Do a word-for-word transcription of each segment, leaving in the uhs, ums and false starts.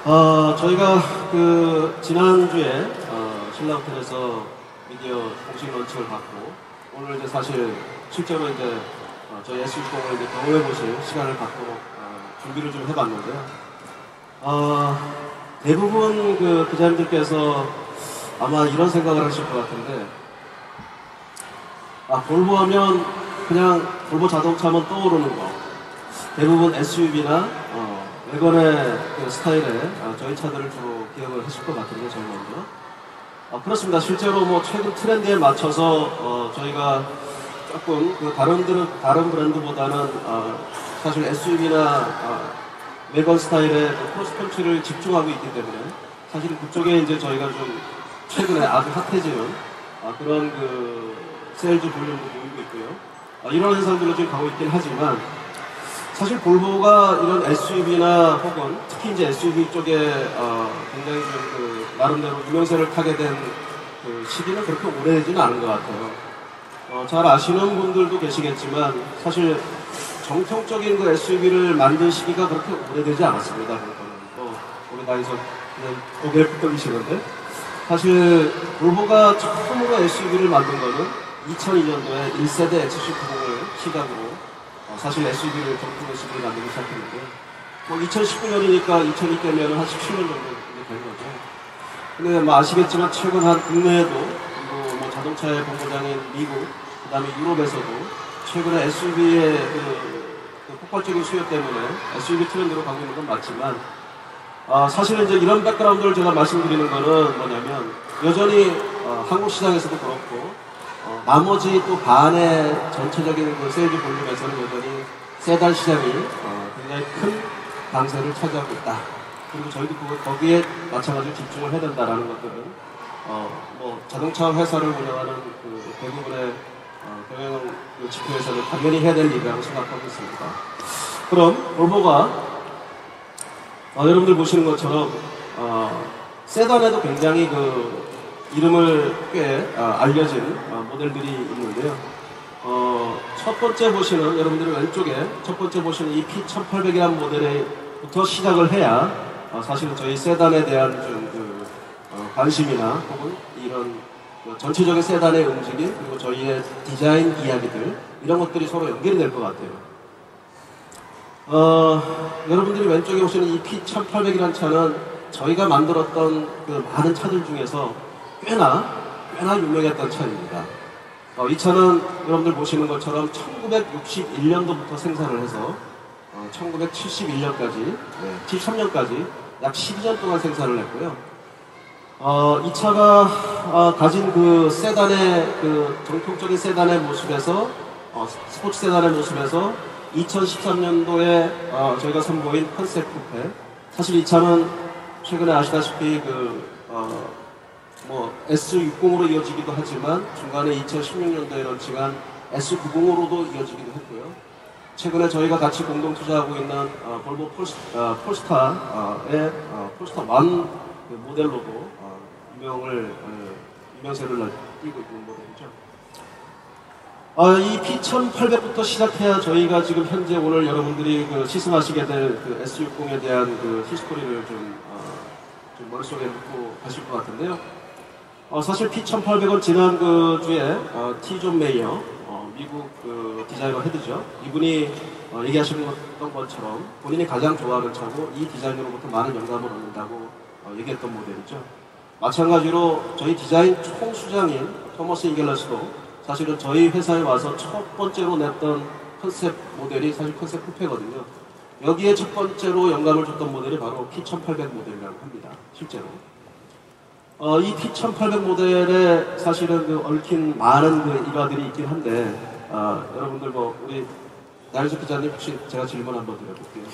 어, 저희가 그 지난주에 어, 신라호텔에서 미디어 공식 런칭을 받고 오늘 이제 사실 실제로 이제 어, 저희 에스유십을 이제 경험해 보실 시간을 갖도록 어, 준비를 좀 해봤는데요. 어, 대부분 그 기자님들께서 아마 이런 생각을 하실 것 같은데, 아, 볼보 하면 그냥 볼보 자동차 하면 떠오르는 거. 대부분 에스유브이나 어, 외관의 그 스타일의 어, 저희 차들을 주로 기억을 하실 것 같은데, 저희 먼저. 어, 그렇습니다. 실제로 뭐 최근 트렌드에 맞춰서 어, 저희가 조금 그 다른 다른 브랜드보다는 어, 사실 에스유브이나 어, 외관 스타일의 그 크로스컨트리를 집중하고 있기 때문에 사실 그쪽에 이제 저희가 좀 최근에 아주 핫해지는 어, 그런 그 세일즈 볼륨도 보이고 있고요. 어, 이런 현상들로 지금 가고 있긴 하지만 사실 볼보가 이런 에스유브이나 혹은 특히 이제 에스유브이 쪽에 어, 굉장히 좀 그 나름대로 유명세를 타게 된 그 시기는 그렇게 오래되지는 않은 것 같아요. 어, 잘 아시는 분들도 계시겠지만 사실 정통적인 그 에스유브이를 만든 시기가 그렇게 오래되지 않았습니다. 뭐 우리 나이에서 그냥 고개를 끄덕이시는데 사실 볼보가 처음으로 에스유브이를 만든 거는 이천이 년도에 일 세대 엑스씨 구십을 시작으로 어, 사실 에스유브이를 정통 에스유브이를 만들기 시작했는데 뭐 이천십구 년이니까 이천이 되면 한 십칠 년 정도 된 거죠. 근데 뭐 아시겠지만 최근 한 국내에도 그리고 뭐 자동차의 본고장인 미국 그 다음에 유럽에서도 최근에 에스유브이의 그, 그 폭발적인 수요 때문에 에스유브이 트렌드로 가고 있는 건 맞지만 아, 사실은 이제 이런 백그라운드를 제가 말씀드리는 거는 뭐냐면 여전히 어, 한국 시장에서도 그렇고 어, 나머지 또 반의 전체적인 그 세일즈 볼륨에서는 여전히 세단 시장이 어, 굉장히 큰 강세를 차지하고 있다. 그리고 저희도 그, 거기에 마찬가지로 집중을 해야 된다라는 것들은 어, 뭐 자동차 회사를 운영하는 그 대부분의 어, 경영 그 지표에서는 당연히 해야 될 일이라고 생각하고 있습니다. 그럼 볼보가 어, 여러분들 보시는 것처럼 어, 세단에도 굉장히 그 이름을 꽤 어, 알려진 어, 모델들이 있는데요. 어, 첫 번째 보시는 여러분들이 왼쪽에 첫 번째 보시는 이 피 천팔백이라는 모델부터 시작을 해야 어, 사실은 저희 세단에 대한 좀 그, 어, 관심이나 혹은 이런 그 전체적인 세단의 움직임 그리고 저희의 디자인 이야기들 이런 것들이 서로 연결이 될 것 같아요. 어, 여러분들이 왼쪽에 보시는 이 피 천팔백이라는 차는 저희가 만들었던 그 많은 차들 중에서 꽤나 꽤나 유명했던 차입니다. 어, 이 차는 여러분들 보시는 것처럼 천구백육십일 년도부터 생산을 해서 어, 천구백칠십일 년까지 네, 칠십삼 년까지 약 십이 년 동안 생산을 했고요. 어, 이 차가 어, 가진 그 세단의 그 정통적인 세단의 모습에서 어, 스포츠 세단의 모습에서 이천십삼 년도에 어, 저희가 선보인 컨셉 쿠페. 사실 이 차는 최근에 아시다시피 그 어, 뭐 에스 육십으로 이어지기도 하지만 중간에 이천십육 년도에 런칭한 에스 구십으로도 이어지기도 했고요. 최근에 저희가 같이 공동 투자하고 있는 어, 볼보 폴스, 어, 폴스타의 어, 폴스타 일 그 모델로도 어, 유명을 어, 유명세를 띄고 있는 모델이죠. 어, 이 피 천팔백부터 시작해야 저희가 지금 현재 오늘 여러분들이 그 시승하시게 될 그 에스 육십에 대한 그 히스토리를 좀, 어, 좀 머릿속에 넣고 가실 것 같은데요. 어, 사실 피 천팔백은 지난 그 주에 어, 티 존 메이어 어, 미국 그 디자이너 헤드죠. 이분이 어, 얘기하시는 것처럼 본인이 가장 좋아하는 차고 이 디자인으로부터 많은 영감을 얻는다고 어, 얘기했던 모델이죠. 마찬가지로 저희 디자인 총수장인 토머스 잉겔러스도 사실은 저희 회사에 와서 첫 번째로 냈던 컨셉 모델이 사실 컨셉 쿠페거든요. 여기에 첫 번째로 영감을 줬던 모델이 바로 피 천팔백 모델이라고 합니다. 실제로. 어, 이 피 천팔백 모델에 사실은 그 얽힌 많은 그 일화들이 있긴 한데, 어, 여러분들 뭐, 우리 나윤석 기자님 혹시 제가 질문 한번 드려볼게요.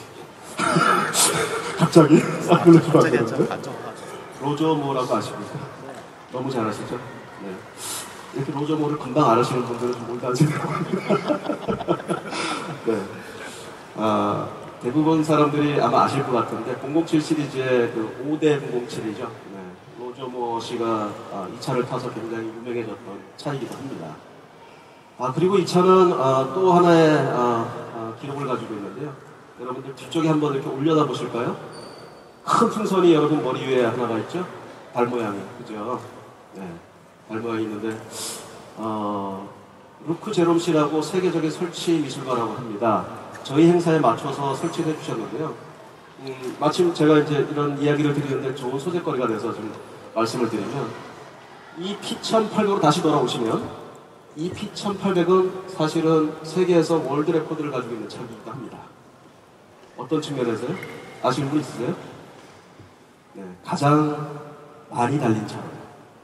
갑자기? 싹 불러주면 안 되는데? 로저 모라고 아십니까? 너무 잘 아시죠? 네. 이렇게 로저 모를 금방 알아시는 분들은 좀 몰다 하시더라고요. 네. 아, 대부분 사람들이 아마 아실 것 같은데, 공공칠 시리즈의 그 오 대 공공칠이죠. 네. 로저 모 씨가 아, 이 차를 타서 굉장히 유명해졌던 차이기도 합니다. 아, 그리고 이 차는 아, 또 하나의 아, 아, 기록을 가지고 있는데요. 여러분들 뒤쪽에 한번 이렇게 올려다 보실까요? 큰 풍선이 여러분 머리 위에 하나가 있죠? 달 모양이, 그죠? 네, 달 모양이 있는데, 어, 루크 제롬 씨라고 세계적인 설치 미술가라고 합니다. 저희 행사에 맞춰서 설치해 주셨는데요. 음, 마침 제가 이제 이런 이야기를 드리는데 좋은 소재거리가 돼서 좀 말씀을 드리면, 이 피 천팔백으로 다시 돌아오시면, 이 피 천팔백은 사실은 세계에서 월드 레코드를 가지고 있는 차이기도 합니다. 어떤 측면에서요? 아시는 분 있으세요? 네, 가장 많이 달린 차입니다.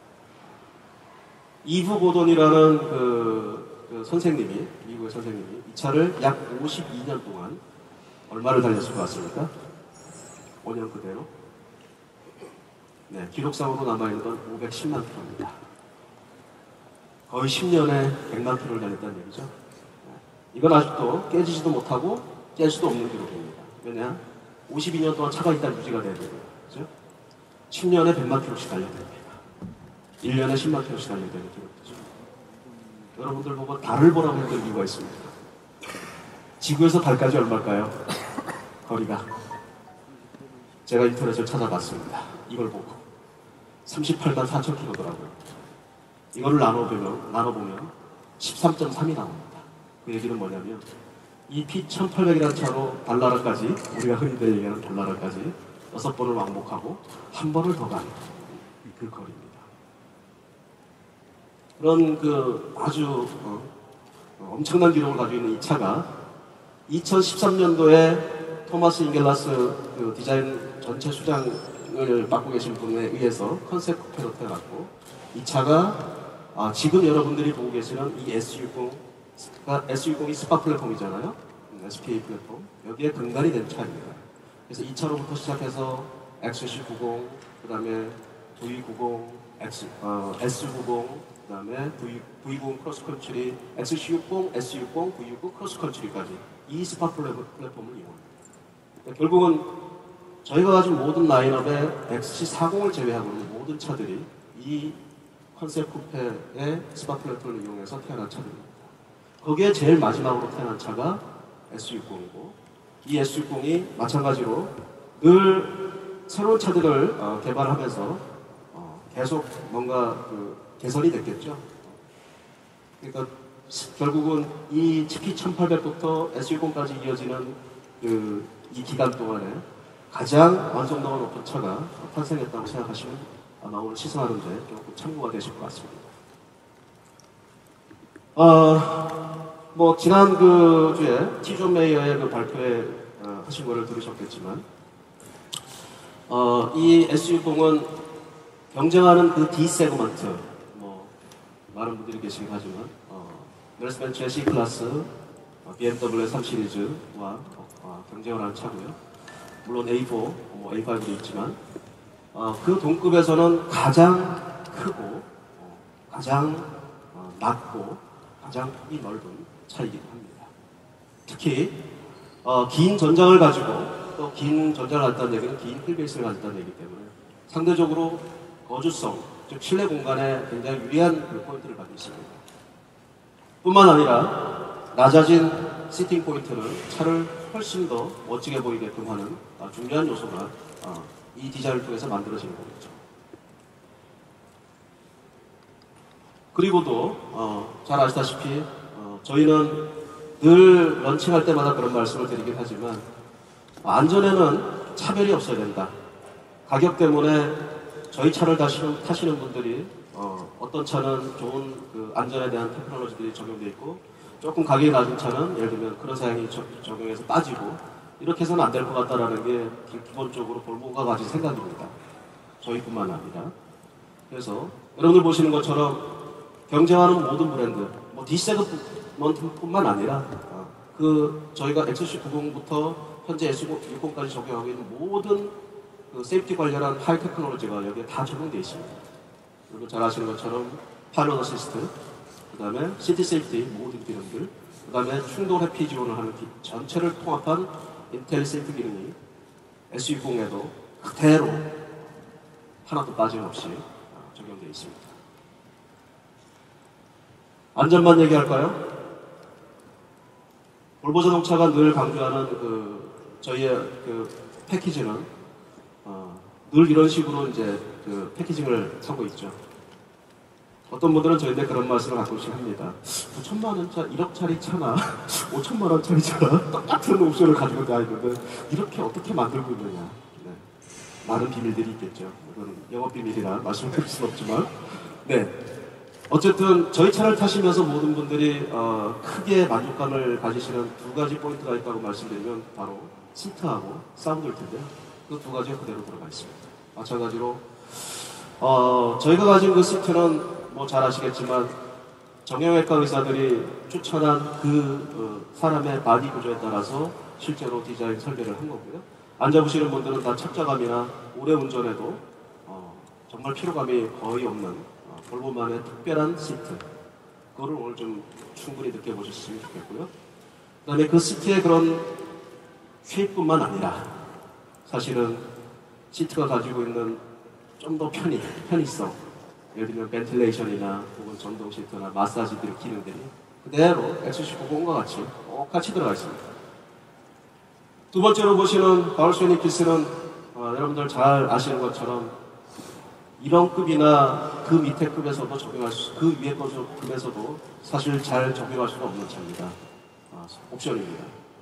이브 고돈이라는 그, 그 선생님이, 미국의 선생님이 이 차를 약 오십이 년 동안 얼마를 달렸을 것 같습니까? 오 년 그대로. 네, 기록상으로 남아있는 건 오백십만 킬로입니다. 거의 십 년에 백만 킬로를 달렸다는 얘기죠. 네, 이건 아직도 깨지지도 못하고 깰 수도 없는 기록입니다. 왜냐? 오십이 년 동안 차가 일단 유지가 돼야 되고요. 그죠? 십 년에 백만 킬로씩 달려야 됩니다. 일 년에 십만 킬로씩 달려야 되는 기록이죠. 여러분들 보고 달을 보라고 했던 이유가 있습니다. 지구에서 달까지 얼마일까요? 거리가. 제가 인터넷을 찾아봤습니다. 이걸 보고. 삼십팔만 사천 킬로더라고요. 이거를 나눠보면, 나눠보면 십삼 점 삼이 나옵니다. 그 얘기는 뭐냐면, 이 피 천팔백이라는 차로 달나라까지, 우리가 흔히들 얘기하는 달나라까지 여섯 번을 왕복하고 한 번을 더 가는 그 거리입니다. 그런 그 아주 어, 어, 엄청난 기록을 가지고 있는 이 차가 이천십삼 년도에 토마스 잉겔라스 그 디자인 전체 수장을 맡고 계신 분에 의해서 컨셉 쿠페로 태어났고, 이 차가 아, 지금 여러분들이 보고 계시는 이 에스 육십, 에스 육십이 스파 플랫폼이잖아요. 에스피에이 플랫폼. 여기에 근간이 된 차입니다. 그래서 이 차로부터 시작해서 엑스씨 구십, 그 다음에 브이 구십, X, 어, 에스 구십, 그 다음에 브이 구십 크로스컨트리, 엑스씨 육십, 에스 육십, 브이 육십 크로스컨트리까지 이 스파 플랫폼을 이용합니다. 그러니까 결국은 저희가 가진 모든 라인업의 엑스씨 사십을 제외하고는 모든 차들이 이 컨셉 쿠페의 스파 플랫폼을 이용해서 태어난 차들입니다. 거기에 제일 마지막으로 태어난 차가 에스 육십이고, 이 에스 육십이 마찬가지로 늘 새로운 차들을 어, 개발하면서 어, 계속 뭔가 그 개선이 됐겠죠. 그러니까 결국은 이 피 천팔백부터 에스 육십까지 이어지는 그 이 기간 동안에 가장 완성도가 높은 차가 탄생했다고 생각하시면 아마 오늘 시승하는데 조금 참고가 되실 것 같습니다. 어, 뭐 지난 그 주에 티존 메이어의 그 발표에 어, 하신 거를 들으셨겠지만, 어, 이 에스 육십은 경쟁하는 그 D 세그먼트, 뭐 많은 분들이 계시긴 하지만 어, 메르세데스벤츠의 C 클래스, 어, 비엠더블유의 삼 시리즈와 어, 경쟁을 하는 차고요. 물론 에이 사, 뭐 에이 오도 있지만 어, 그 동급에서는 가장 크고 어, 가장 어, 낮고 가장 폭이 넓은 차이기도 합니다. 특히 어, 긴 전장을 가지고, 또 긴 전장을 갖다는 얘기는 긴 휠베이스를 가졌다는 얘기이기 때문에 상대적으로 거주성, 즉 실내 공간에 굉장히 유리한 그 포인트를 가지고 있습니다. 뿐만 아니라 낮아진 시팅 포인트는 차를 훨씬 더 멋지게 보이게끔 하는 어, 중요한 요소가 어, 이 디자인을 통해서 만들어지는 거겠죠. 그리고도 어, 잘 아시다시피 어, 저희는 늘 런칭할 때마다 그런 말씀을 드리긴 하지만 안전에는 차별이 없어야 된다. 가격 때문에 저희 차를 타시는, 타시는 분들이 어, 어떤 차는 좋은 그 안전에 대한 테크놀로지들이 적용되어 있고, 조금 가격이 낮은 차는 예를 들면 그런 사양이 적용해서 빠지고, 이렇게 해서는 안 될 것 같다라는 게 기본적으로 볼보가 가진 생각입니다. 저희뿐만 아니라. 그래서 여러분들 보시는 것처럼 경쟁하는 모든 브랜드, 뭐 D세그먼트뿐만 아니라 어, 그 저희가 엑스씨 구십부터 현재 에스 육십까지 적용하고 있는 모든 그 세이프티 관련한 하이 테크놀로지가 여기에 다 적용되어 있습니다. 여러분 잘 아시는 것처럼 파일럿 어시스트, 그 다음에 시티 세이프티 모든 기능들, 그 다음에 충돌 회피 지원을 하는 기, 전체를 통합한 인텔 세이프티 기능이 에스 육십에도 그대로 하나도 빠짐없이 적용되어 있습니다. 안전만 얘기할까요? 볼보 자동차가 늘 강조하는 그 저희의 그 패키지는 어, 늘 이런 식으로 이제 그 패키징을 하고 있죠. 어떤 분들은 저희한테 그런 말씀을 가끔씩 합니다. 구천만 원짜리, 일억짜리 차나 오천만 원짜리 차나 똑같은 옵션을 가지고 다니는데 이렇게 어떻게 만들고 있느냐. 네. 많은 비밀들이 있겠죠. 이건 영업 비밀이라 말씀드릴 수는 없지만. 네. 어쨌든 저희 차를 타시면서 모든 분들이 어, 크게 만족감을 가지시는 두 가지 포인트가 있다고 말씀드리면 바로 시트하고 사운드일 텐데요. 그 두 가지가 그대로 들어가 있습니다. 마찬가지로 어, 저희가 가진 그 시트는 뭐 잘 아시겠지만 정형외과 의사들이 추천한 그 어, 사람의 바디 구조에 따라서 실제로 디자인 설계를 한 거고요. 앉아보시는 분들은 다 착자감이나 오래 운전해도 어, 정말 피로감이 거의 없는 어, 볼보만의 특별한 시트, 그거를 오늘 좀 충분히 느껴보셨으면 좋겠고요. 그 다음에 그 시트의 그런 쉐입뿐만 아니라 사실은 시트가 가지고 있는 좀 더 편의, 편의성, 예를 들면 벤틸레이션이나 혹은 전동 시트나 마사지들 기능들이 그대로 엑스씨 구십과 같이 똑같이 들어가 있습니다. 두 번째로 보시는 파워쉐닉 키스는 어, 여러분들 잘 아시는 것처럼 이런 급이나 그 밑에 급에서도 적용할 수, 그 위에 급에서도 사실 잘 적용할 수가 없는 차입니다. 어, 옵션입니다.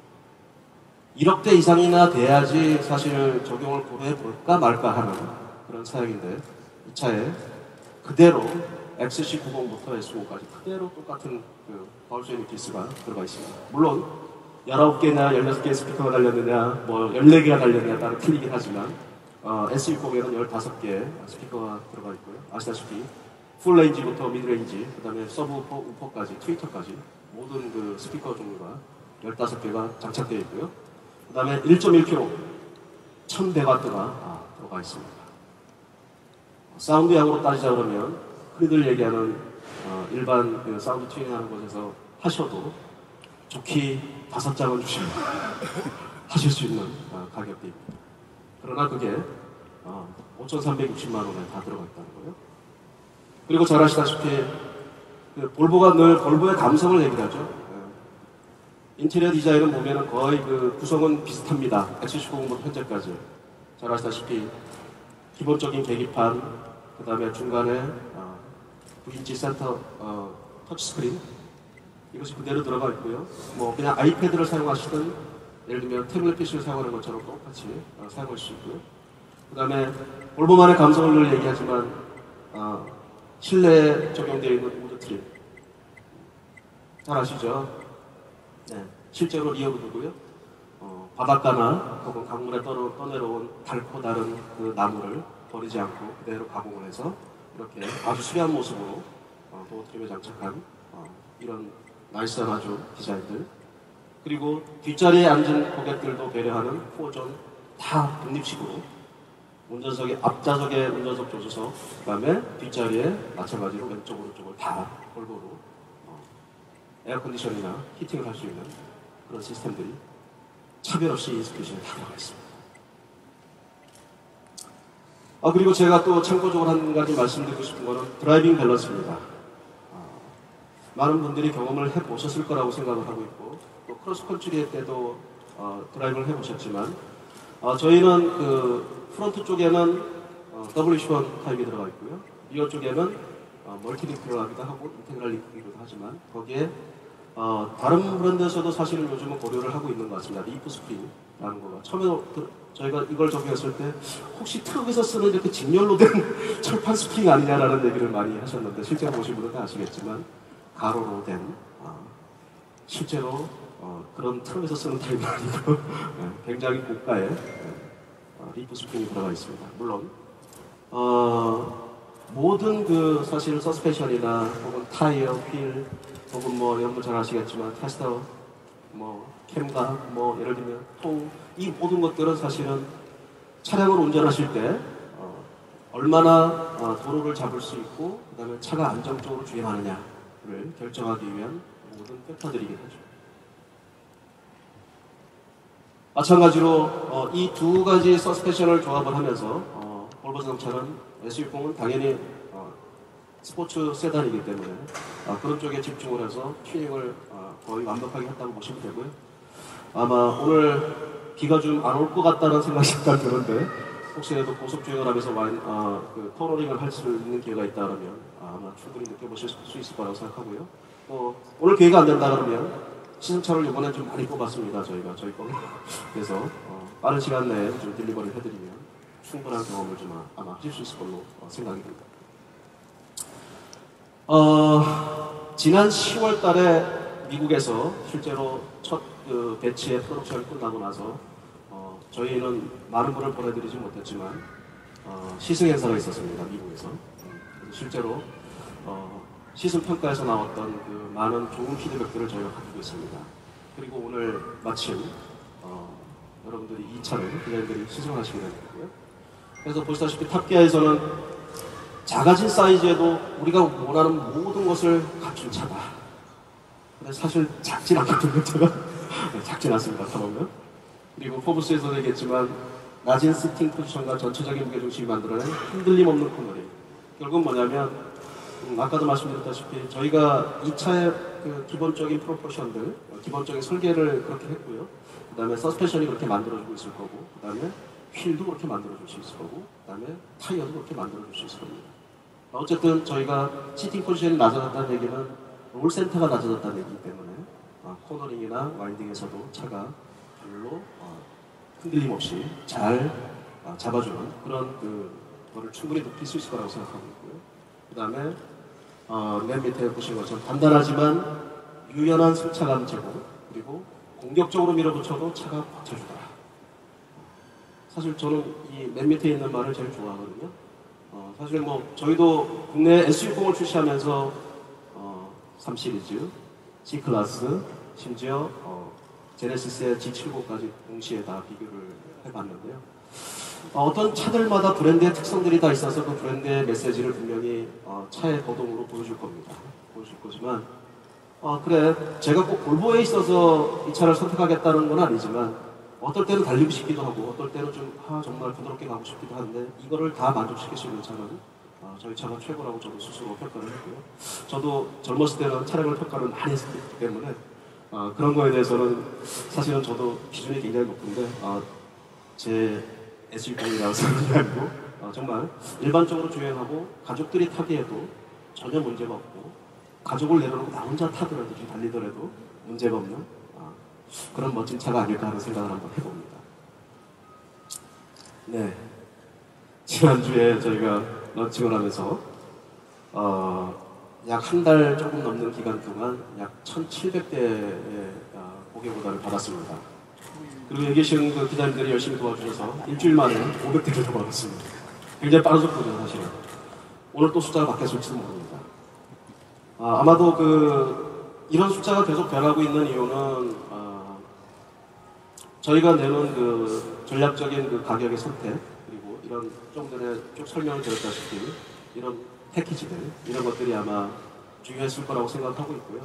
일억대 이상이나 돼야지 사실 적용을 고려해 볼까 말까 하는 그런 사양인데 이 차에 그대로 엑스씨 구십부터 에스오까지 그대로 똑같은 그 파워쉐닉 키스가 들어가 있습니다. 물론 열아홉 개나 열여섯 개의 스피커가 달렸느냐 뭐 열네 개가 달렸느냐 따라 틀리긴 하지만 어, 에스유 육십에는 열다섯 개의 스피커가 들어가 있고요. 아시다시피 풀레인지부터 미드레인지 그 다음에 서브우퍼, 우퍼까지 트위터까지 모든 그 스피커 종류가 열다섯 개가 장착되어 있고요. 그 다음에 일 점 일 킬로그램 천백 와트가 아, 들어가 있습니다. 사운드 양으로 따지자 그러면 흔히들 얘기하는 어, 일반 그 사운드 튜닝하는 곳에서 하셔도 좋게 다섯 장을 주시면 하실 수 있는 어, 가격대입니다. 그러나 그게 어, 오천삼백육십만 원에 다 들어가 있다는 거예요. 그리고 잘 아시다시피 그 볼보가 늘 볼보의 감성을 얘기를 하죠. 예. 인테리어 디자인은 보면은 거의 그 구성은 비슷합니다. 엑스씨 구십부터 현재까지 잘 아시다시피 기본적인 계기판, 그 다음에 중간에 어, 구 인치 센터 어, 터치스크린 이것이 그대로 들어가 있고요. 뭐 그냥 아이패드를 사용하시든 예를 들면 태블릿 피시를 사용하는 것처럼 똑같이 어, 사용할 수 있고요. 그 다음에 볼보만의 감성을 늘 얘기하지만 어, 실내에 적용되어 있는 우드 트림 잘 아시죠? 네, 실제로 리어우드고요. 어, 바닷가나 혹은 강물에 떠, 떠내려온 닳고 다른 그 나무를 버리지 않고 그대로 가공을 해서 이렇게 아주 수려한 모습으로 어, 도어 트림에 장착한 어, 이런 나이스한 아주 디자인들, 그리고 뒷자리에 앉은 고객들도 배려하는 포존 다 독립식으로 운전석에 앞좌석에 운전석 조수석, 그 다음에 뒷자리에 마찬가지로 왼쪽 오른쪽을 다 골고루 어, 에어컨디션이나 히팅을 할 수 있는 그런 시스템들이 차별 없이 인스피레이션에 다 들어가 있습니다. 아, 그리고 제가 또 참고적으로 한 가지 말씀드리고 싶은 거는 드라이빙 밸런스입니다. 아, 많은 분들이 경험을 해보셨을 거라고 생각을 하고 있고 또 크로스컨트리 때도 어, 드라이브를 해보셨지만 어, 저희는 그 프론트 쪽에는 어, 더블유씨 원 타입이 들어가 있고요. 리어 쪽에는 어, 멀티링크 들어가기도 하고 인테그랄 링크이기도 하지만 거기에 어, 다른 브랜드에서도 사실은 요즘은 고려를 하고 있는 것 같습니다. 리프 스프링이라는 거가 처음에 저희가 이걸 적용했을 때 혹시 트럭에서 쓰는 이렇게 직렬로 된 철판 스프링 아니냐라는 얘기를 많이 하셨는데 실제로 보신 분들은 다 아시겠지만 가로로 된 어, 실제로 어, 그런 트럭에서 쓰는 타입이 아니고 네, 굉장히 고가의 어, 리프 스프링이 들어가 있습니다. 물론 어, 모든 그 사실 서스펜션이나 혹은 타이어, 휠 혹은 뭐 여러분 잘 아시겠지만 테스터, 뭐 캠각, 뭐 예를 들면 통, 이 모든 것들은 사실은 차량을 운전하실 때 어, 얼마나 어, 도로를 잡을 수 있고 그 다음에 차가 안정적으로 주행하느냐를 결정하기 위한 모든 팩터들이긴 하죠. 마찬가지로 어, 이 두 가지 서스펜션을 조합을 하면서 어, 볼보 자동차는 에스유브이 육십은 당연히 어, 스포츠 세단이기 때문에 어, 그런 쪽에 집중을 해서 튜닝을 어, 거의 완벽하게 했다고 보시면 되고요. 아마 오늘 비가 좀 안 올 것 같다는 생각이 잠깐 드는데 혹시라도 고속주행을 하면서 와인, 아, 그 터너링을 할 수 있는 기회가 있다 그러면 아, 아마 충분히 느껴보실 수 있을 거라고 생각하고요. 어, 오늘 기회가 안 된다 그러면 시승차를 이번에 좀 많이 뽑았습니다. 저희가 저희 거. 그래서 어, 빠른 시간 내에 좀 딜리버리 해드리면 충분한 경험을 좀 아마 하실 수 있을 걸로 어, 생각이 듭니다. 어, 지난 시월 달에 미국에서 실제로 첫 그 배치의 프로덕션이 끝나고 나서 어, 저희는 많은 분을 보내드리지 못했지만 어, 시승 행사가 있었습니다. 미국에서. 그래서 실제로 어, 시승 평가에서 나왔던 그 많은 좋은 피드백들을 저희가 가지고 있습니다. 그리고 오늘 마침 어, 여러분들이 이 차를 기자님들이 시승을 하시게 되고요. 그래서 보시다시피 탑기아에서는 작아진 사이즈에도 우리가 원하는 모든 것을 갖춘 차다. 근데 사실 작진 않거든요, 제가. 작진 않습니다, 타보면. 그리고 포브스에서도 얘기했지만 낮은 시팅 포지션과 전체적인 무게중심이 만들어낸 흔들림 없는 코너링. 결국은 뭐냐면 음, 아까도 말씀드렸다시피 저희가 이 차의 그 기본적인 프로포션들, 기본적인 설계를 그렇게 했고요. 그 다음에 서스펜션이 그렇게 만들어주고 있을 거고, 그 다음에 휠도 그렇게 만들어줄 수 있을 거고, 그 다음에 타이어도 그렇게 만들어줄 수 있을 겁니다. 어쨌든 저희가 시팅 포지션이 낮아졌다는 얘기는 롤 센터가 낮아졌다는 얘기이기 때문에 어, 코너링이나 와인딩에서도 차가 별로 어, 흔들림 없이 잘 어, 잡아주는 그런 그 거를 충분히 높일 수 있을 거라고 생각하고 있고요. 그 다음에 어, 맨 밑에 보신 것처럼 단단하지만 유연한 승차감 제공, 그리고 공격적으로 밀어붙여도 차가 버텨주더라. 사실 저는 이 맨 밑에 있는 말을 제일 좋아하거든요. 어, 사실 뭐 저희도 국내 에스유브이를 출시하면서 어, 삼 시리즈, G클래스, 심지어 어, 제네시스의 지 칠십오까지 동시에 다 비교를 해봤는데요. 어, 어떤 차들마다 브랜드의 특성들이 다 있어서 그 브랜드의 메시지를 분명히 어, 차의 거동으로 보여줄 겁니다. 보여줄 거지만 어, 그래 제가 꼭 볼보에 있어서 이 차를 선택하겠다는 건 아니지만 어떨 때는 달리고 싶기도 하고 어떨 때는 좀 아, 정말 부드럽게 가고 싶기도 한데 이거를 다 만족시킬 수 있는 차는 어, 저희 차가 최고라고 저도 스스로 평가를 했고요. 저도 젊었을 때는 차량을 평가를 많이 했기 때문에 어, 그런 거에 대해서는 사실은 저도 기준이 굉장히 높은데 어, 제 에스유브이라고 생각이 아니고 어, 정말 일반적으로 주행하고 가족들이 타기에도 전혀 문제가 없고 가족을 내려놓고 나 혼자 타더라도 좀 달리더라도 문제가 없는 어, 그런 멋진 차가 아닐까 하는 생각을 한번 해봅니다. 네, 지난주에 저희가 런칭을 하면서 어, 약 한 달 조금 넘는 기간 동안 약 천칠백 대의 어, 고객 오더를 받았습니다. 그리고 여기 계신 그 기자님들이 열심히 도와주셔서 일주일 만에 오백 대를 더 받았습니다. 굉장히 빠른 속도죠, 사실은. 오늘 또 숫자가 바뀌었을지도 모릅니다. 아, 아마도 그 이런 숫자가 계속 변하고 있는 이유는 어, 저희가 내는 그 전략적인 그 가격의 선택, 그리고 이런 좀 전에 쭉 설명을 드렸다시피 이런 패키지들, 이런 것들이 아마 중요했을 거라고 생각하고 있고요.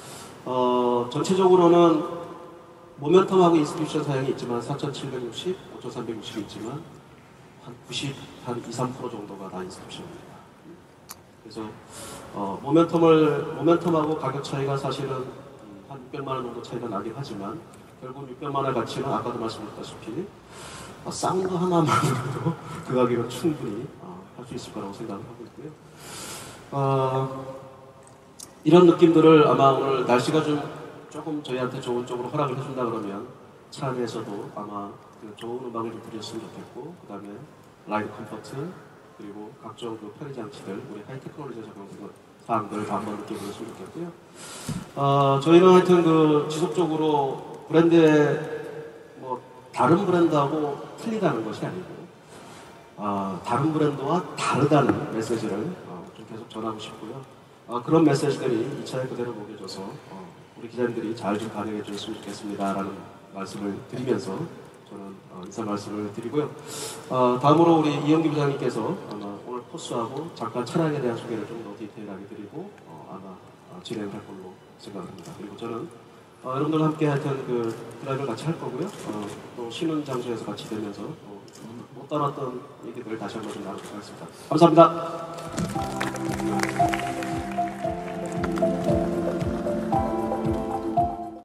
어, 전체적으로는 모멘텀하고 인스티튜션 사양이 있지만 사천칠백육십, 오천삼백육십이 있지만 한 구십, 한 이, 삼 퍼센트 정도가 다 인스티튜션입니다. 그래서 어, 모멘텀을, 모멘텀하고 가격 차이가 사실은 한 육백만 원 정도 차이가 나긴 하지만 결국 육백만 원의 가치는 아까도 말씀드렸다시피 어, 사운드 하나만으로도 그 가격은 충분히 어, 할 수 있을 거라고 생각을 하고 있고요. 어, 이런 느낌들을 아마 오늘 날씨가 좀 조금 저희한테 좋은 쪽으로 허락을 해준다 그러면 차 안에서도 아마 그 좋은 음악을 좀 들렸으면 좋겠고, 그 다음에 라이드 컴포트, 그리고 각종 그 편의 장치들, 우리 하이 테크놀로지 적용 사항들을 다 한번 느껴보셨으면 좋겠고요. 어, 저희는 하여튼 그 지속적으로 브랜드의 뭐 다른 브랜드하고 틀리다는 것이 아니고 어, 다른 브랜드와 다르다는 메시지를 어, 좀 계속 전하고 싶고요. 어, 그런 메시지들이 이 차에 그대로 녹여져서 어, 우리 기자님들이 잘 좀 반영해 주셨으면 좋겠습니다 라는 말씀을 드리면서 저는 어, 인사 말씀을 드리고요. 어, 다음으로 우리 이영기 부장님께서 아마 오늘 코스하고 잠깐 차량에 대한 소개를 좀 더 디테일하게 드리고 어, 아마 어, 진행할 걸로 생각합니다. 그리고 저는 어, 여러분들과 함께 하여튼 그 드라이브를 같이 할 거고요. 어, 또 쉬는 장소에서 같이 되면서 어, 못 다뤘던 얘기들을 다시 한번 좀 나누도록 하겠습니다. 감사합니다.